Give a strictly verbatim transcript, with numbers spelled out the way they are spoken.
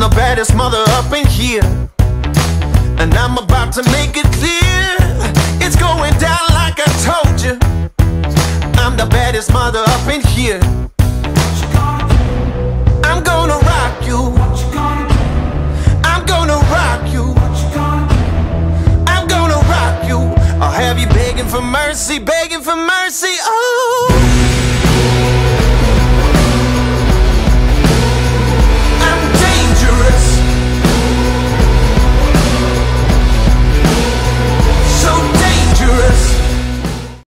baddest mother up in here, and I'm about to make it clear. It's going down like I told you. I'm the baddest mother up in here. I'm gonna rock you. I'm gonna rock you. I'm gonna rock you. I'll have you begging for mercy, begging for mercy. Oh.